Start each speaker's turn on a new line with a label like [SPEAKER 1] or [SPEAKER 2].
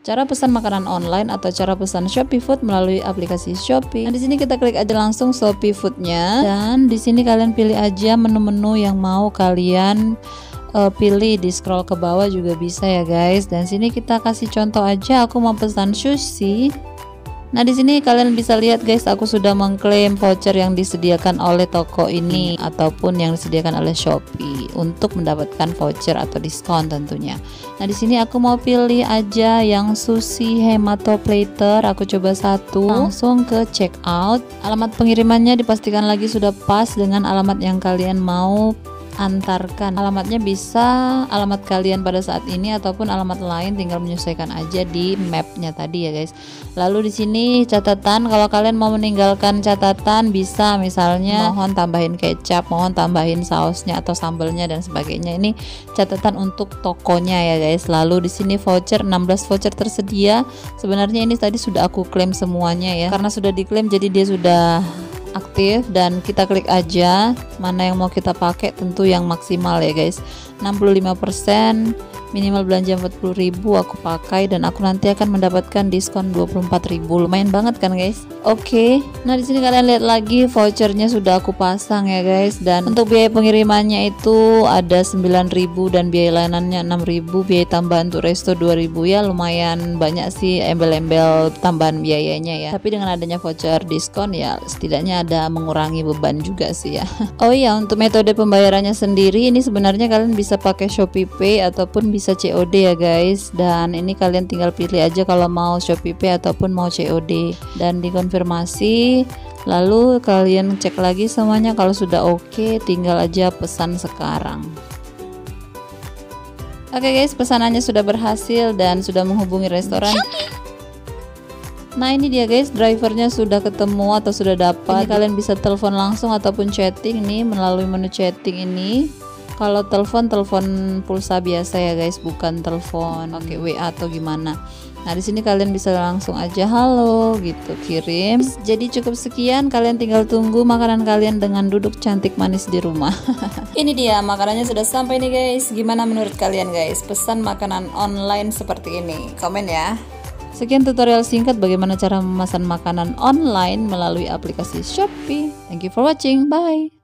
[SPEAKER 1] Cara pesan makanan online atau cara pesan Shopee Food melalui aplikasi Shopee. Nah, di sini kita klik aja langsung Shopee Food-nya dan di sini kalian pilih aja menu-menu yang mau kalian pilih, di scroll ke bawah juga bisa ya guys. Dan sini kita kasih contoh aja, aku mau pesan sushi. Nah, di sini kalian bisa lihat guys, aku sudah mengklaim voucher yang disediakan oleh toko ini ataupun yang disediakan oleh Shopee untuk mendapatkan voucher atau diskon tentunya. Nah, di sini aku mau pilih aja yang sushi hemato platter, aku coba satu, langsung ke check out. Alamat pengirimannya dipastikan lagi sudah pas dengan alamat yang kalian mau antarkan. Alamatnya bisa alamat kalian pada saat ini ataupun alamat lain, tinggal menyesuaikan aja di mapnya tadi ya guys. Lalu di sini catatan, kalau kalian mau meninggalkan catatan bisa, misalnya mohon tambahin kecap, mohon tambahin sausnya atau sambelnya dan sebagainya. Ini catatan untuk tokonya ya guys. Lalu di sini voucher, 16 voucher tersedia. Sebenarnya ini tadi sudah aku klaim semuanya ya, karena sudah diklaim jadi dia sudah aktif, dan kita klik aja mana yang mau kita pakai, tentu yang maksimal ya guys. 65%, minimal belanja 40.000 aku pakai, dan aku nanti akan mendapatkan diskon 24.000. Lumayan banget kan guys. Oke. Nah, di sini kalian lihat lagi vouchernya sudah aku pasang ya guys, dan untuk biaya pengirimannya itu ada 9.000 dan biaya layanannya 6.000, biaya tambahan untuk resto 2.000 ya. Lumayan banyak sih embel-embel tambahan biayanya ya. Tapi dengan adanya voucher diskon ya setidaknya ada mengurangi beban juga sih ya. Oh iya, untuk metode pembayarannya sendiri ini sebenarnya kalian bisa pakai Shopee Pay ataupun bisa COD ya guys. Dan ini kalian tinggal pilih aja kalau mau Shopee Pay ataupun mau COD, dan dikonfirmasi. Lalu kalian cek lagi semuanya, kalau sudah oke tinggal aja pesan sekarang. Oke guys, pesanannya sudah berhasil dan sudah menghubungi restoran. Nah, ini dia guys, drivernya sudah ketemu atau sudah dapat. Ini kalian bisa telepon langsung ataupun chatting nih melalui menu chatting ini. Kalau telepon pulsa biasa ya guys, bukan telepon pakai WA atau gimana. Nah, di sini kalian bisa langsung aja halo gitu kirim. Jadi cukup sekian, kalian tinggal tunggu makanan kalian dengan duduk cantik manis di rumah. Ini dia makanannya sudah sampai nih guys. Gimana menurut kalian guys, pesan makanan online seperti ini? Komen ya. Sekian tutorial singkat bagaimana cara memesan makanan online melalui aplikasi Shopee. Thank you for watching. Bye.